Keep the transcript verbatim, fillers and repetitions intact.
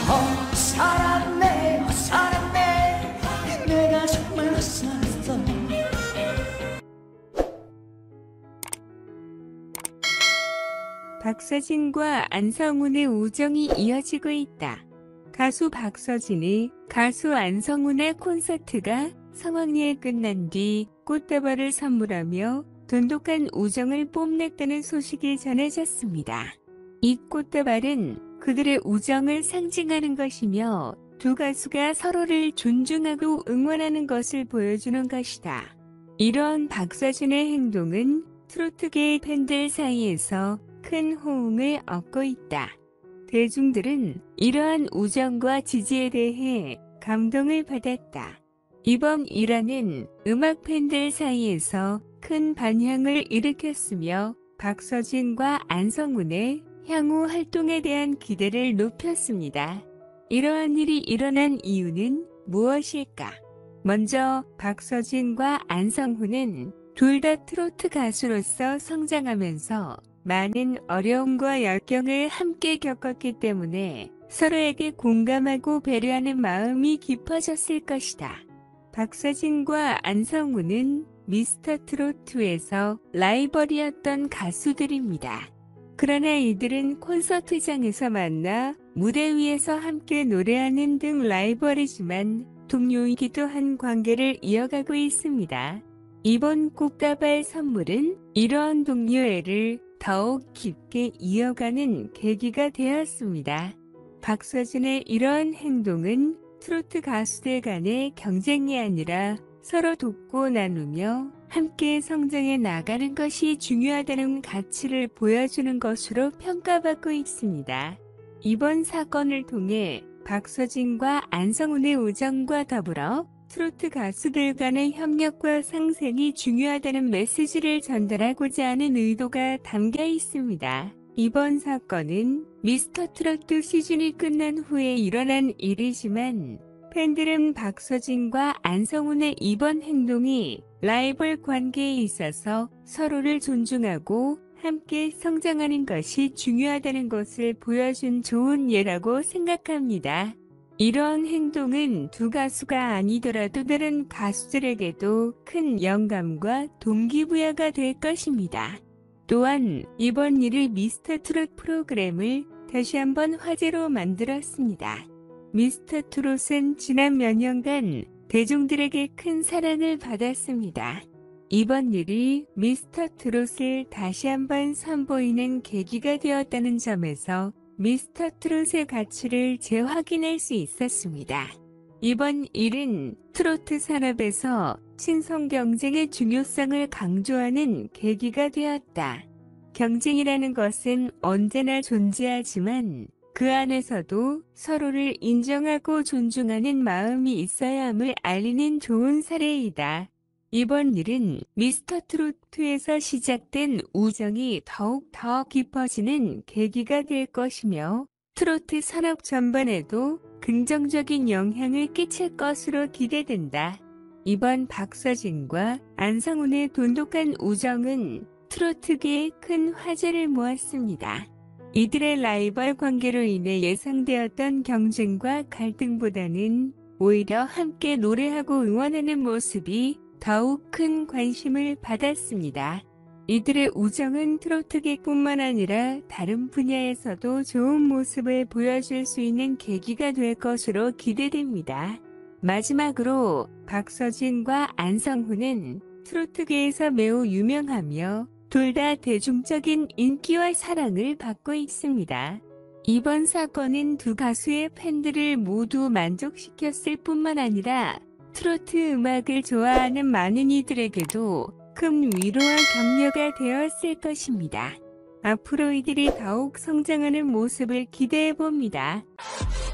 어 살았네 어 살았네 내가 정말 살았어. 박서진과 안성훈의 우정이 이어지고 있다. 가수 박서진이 가수 안성훈의 콘서트가 성황리에 끝난 뒤 꽃다발을 선물하며 돈독한 우정을 뽐냈다는 소식이 전해졌습니다. 이 꽃다발은 그들의 우정을 상징하는 것이며 두 가수가 서로를 존중하고 응원하는 것을 보여주는 것이다. 이러한 박서진의 행동은 트로트계의 팬들 사이에서 큰 호응을 얻고 있다. 대중들은 이러한 우정과 지지에 대해 감동을 받았다. 이번 일화는 음악 팬들 사이에서 큰 반향을 일으켰으며 박서진과 안성훈의 향후 활동에 대한 기대를 높였습니다. 이러한 일이 일어난 이유는 무엇일까? 먼저 박서진과 안성훈은 둘 다 트로트 가수로서 성장하면서 많은 어려움과 역경을 함께 겪었기 때문에 서로에게 공감하고 배려하는 마음이 깊어졌을 것이다. 박서진과 안성훈은 미스터트롯이에서 라이벌이었던 가수들입니다. 그러나 이들은 콘서트장에서 만나 무대 위에서 함께 노래하는 등 라이벌이지만 동료이기도 한 관계를 이어가고 있습니다. 이번 꽃다발 선물은 이러한 동료애를 더욱 깊게 이어가는 계기가 되었습니다. 박서진의 이러한 행동은 트로트 가수들 간의 경쟁이 아니라 서로 돕고 나누며 함께 성장해 나가는 것이 중요하다는 가치를 보여주는 것으로 평가받고 있습니다. 이번 사건을 통해 박서진과 안성훈의 우정과 더불어 트로트 가수들 간의 협력과 상생이 중요하다는 메시지를 전달하고자 하는 의도가 담겨 있습니다. 이번 사건은 미스터트로트 시즌이 끝난 후에 일어난 일이지만 팬들은 박서진과 안성훈의 이번 행동이 라이벌 관계에 있어서 서로를 존중하고 함께 성장하는 것이 중요하다는 것을 보여준 좋은 예라고 생각합니다. 이러한 행동은 두 가수가 아니더라도 다른 가수들에게도 큰 영감과 동기부여가 될 것입니다. 또한 이번 일이 미스터트롯 프로그램을 다시 한번 화제로 만들었습니다. 미스터트롯은 지난 몇 년간 대중들에게 큰 사랑을 받았습니다. 이번 일이 미스터트롯을 다시 한번 선보이는 계기가 되었다는 점에서 미스터트롯의 가치를 재확인할 수 있었습니다. 이번 일은 트로트 산업에서 신성 경쟁의 중요성을 강조하는 계기가 되었다. 경쟁이라는 것은 언제나 존재하지만 그 안에서도 서로를 인정하고 존중하는 마음이 있어야 함을 알리는 좋은 사례이다. 이번 일은 미스터트로트에서 시작된 우정이 더욱 더 깊어지는 계기가 될 것이며 트로트 산업 전반에도 긍정적인 영향을 끼칠 것으로 기대된다. 이번 박서진과 안성훈의 돈독한 우정은 트로트계에 큰 화제를 모았습니다. 이들의 라이벌 관계로 인해 예상되었던 경쟁과 갈등보다는 오히려 함께 노래하고 응원하는 모습이 더욱 큰 관심을 받았습니다. 이들의 우정은 트로트계뿐만 아니라 다른 분야에서도 좋은 모습을 보여줄 수 있는 계기가 될 것으로 기대됩니다. 마지막으로 박서진과 안성훈은 트로트계에서 매우 유명하며 둘 다 대중적인 인기와 사랑을 받고 있습니다. 이번 사건은 두 가수의 팬들을 모두 만족시켰을 뿐만 아니라 트로트 음악을 좋아하는 많은 이들에게도 큰 위로와 격려가 되었을 것입니다. 앞으로 이들이 더욱 성장하는 모습을 기대해봅니다.